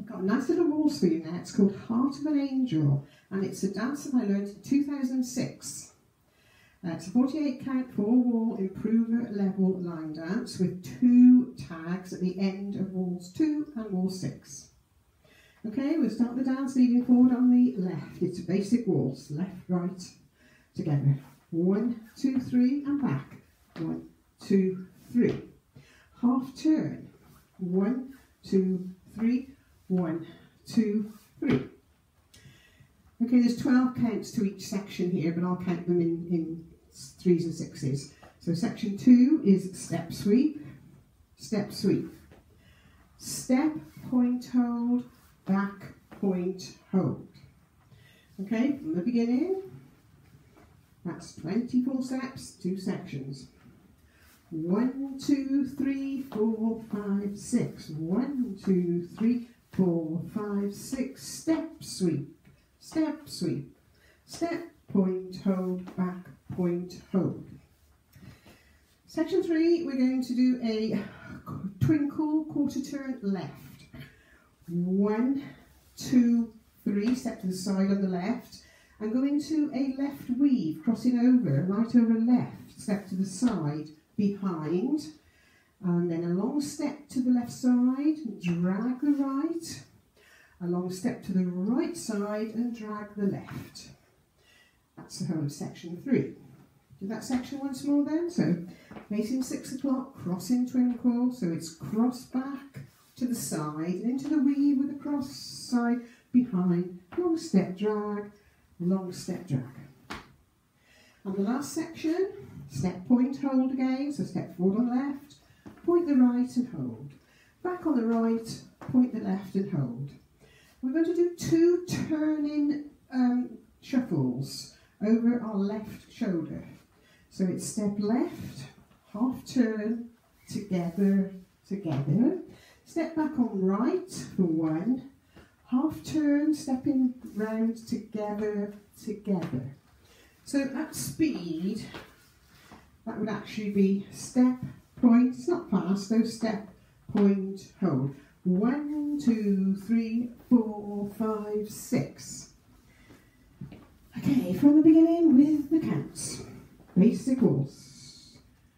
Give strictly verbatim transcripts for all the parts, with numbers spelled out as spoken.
got a nice little waltz for you now. It's called Heart of an Angel, and it's a dance that I learned in two thousand six. Uh, it's a forty-eight count, four-wall improver level line dance with two tags at the end of waltz two and waltz six. Okay, we'll start the dance leading forward on the left. It's a basic waltz, left, right, together. One, two, three, and back. One, two, three. Half turn. One, two, three. One, two, three. Okay, there's twelve counts to each section here, but I'll count them in, in threes and sixes. So section two is step sweep, step sweep. Step, point, hold, back, point, hold. Okay, from the beginning, that's twenty-four steps, two sections. One, two, three, four, five, six. One, two, three, four, five, six. Step, sweep, step, sweep. Step, point, hold, back, point, hold. Section three, we're going to do a twinkle, quarter turn left. One, two, three, step to the side on the left, and go into a left weave, crossing over, right over left, step to the side, behind, and then a long step to the left side, drag the right, a long step to the right side and drag the left. That's the whole of section three. Do that section once more then. So facing six o'clock, crossing twinkle, so it's cross back to the side and into the weave with a cross side behind, long step drag, long step drag. And the last section, step, point, hold again, so step forward on the left, point the right and hold. Back on the right, point the left and hold. We're going to do two turning um, shuffles over our left shoulder. So it's step left, half turn, together, together. Step back on right for one, half turn, stepping round, together, together. So at speed, that would actually be step, point, it's not fast, so step, point, hold. One, two, three, four, five, six. Okay, from the beginning with the counts. Basic waltz.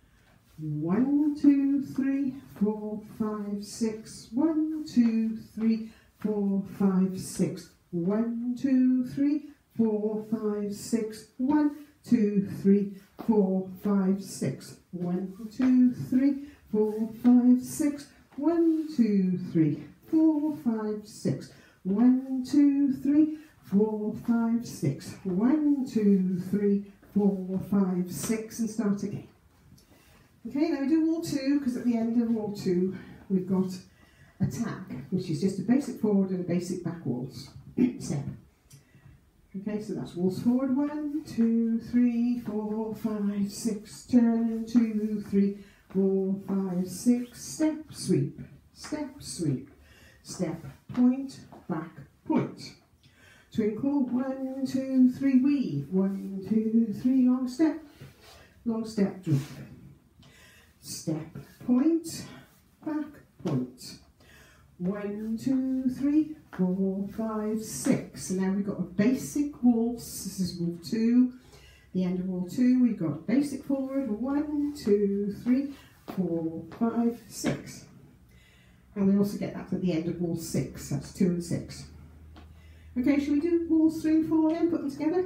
One, two, three, four, five, six. One, two, three, four, five, six. One, two, three, four, five, six. One, two, three, four, five, six. One, two, three, four, five, six. One, two, three, four, five, six. One, two, three, four, five, six. One, two, three, four, five, six, and start again. Okay, now we do wall two, because at the end of wall two, we've got a tag, which is just a basic forward and a basic back waltz step. Okay, so that's waltz forward, one, two, three, four, five, six, turn, two, three, four, five, six, step, sweep, step, sweep, step, point, back, point. Twinkle, one, two, three, weave, one, two, three, long step, long step, drop. Step, point, back, point. One, two, three, four, five, six. And now we've got a basic waltz. This is wall two. The end of wall two, we've got basic forward. One, two, three, four, five, six. And we also get that at the end of wall six. That's two and six. Okay, shall we do walls three and four then? Put them together.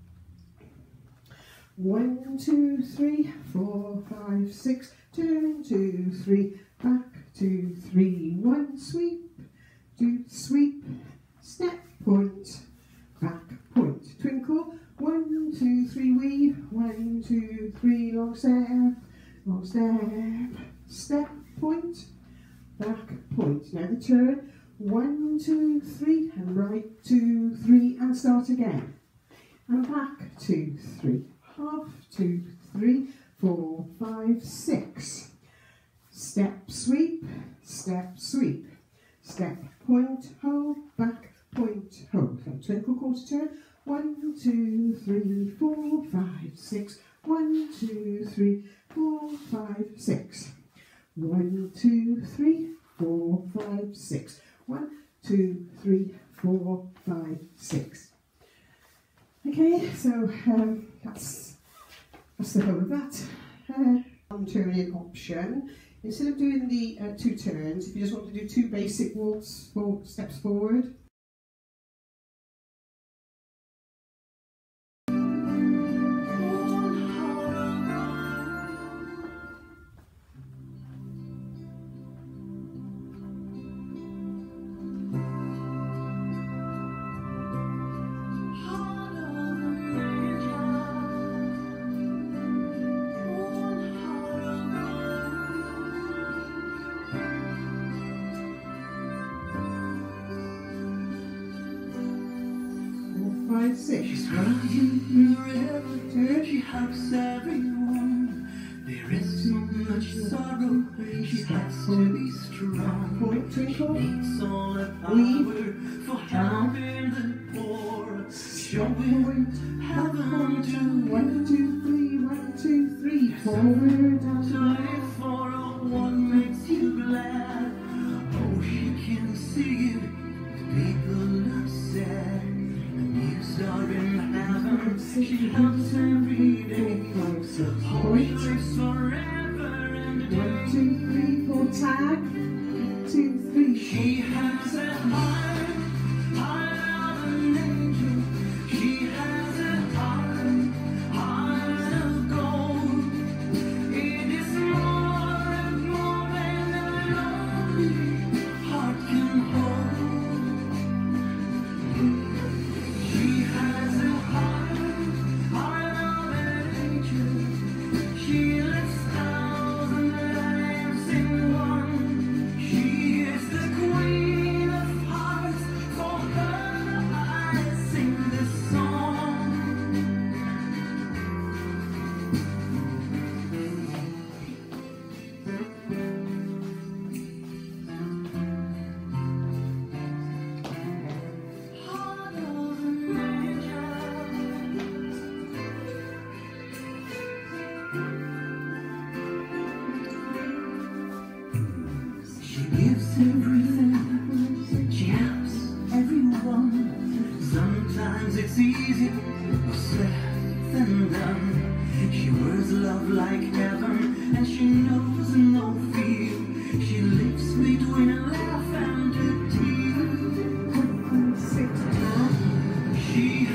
One, two, three, four, five, six. Turn, two, three, back, two, three, one, sweep, two, sweep, step, point, back, point, twinkle, one, two, three, weave, one, two, three, long step, long step, step, point, back, point. Now the turn, one, two, three, and right, two, three, and start again. And back, two, three, half, two, three, four, five, six. Step, sweep, step, sweep. Step, point, hold, back, point, hold. And twinkle, quarter turn. One, two, three, four, five, six. One, two, three, four, five, six. One, two, three, four, five, six. One, two, three, four, five, six. Okay, so um, that's, that's the whole of that. Uh, one turning option. Instead of doing the uh, two turns, if you just want to do two basic walks, four steps forward. Five, six. She's running wherever she helps everyone. There is so much sorrow, she has to be strong. Point, twinkle. Needs all the power for helping the poor, showing heaven to One, two, three, one, two, three, forward to and live for what makes you glad. Oh, she can see it, people are sad. Are in heaven, she helps every day. Hope she lives forever and a day. one, two, three, four, tag. Two, three, She has a heart, heart of an angel. She has a heart, heart of gold. It is more and more than a lonely heart can hold. She lifts thousand lives in one. She is the queen of hearts. For her I sing this song. Heart of an angel. She gives everything, she helps everyone. Sometimes it's easier or said than done. She wears love like heaven and she knows no fear. She lives between a laugh and a tear. six, tag. She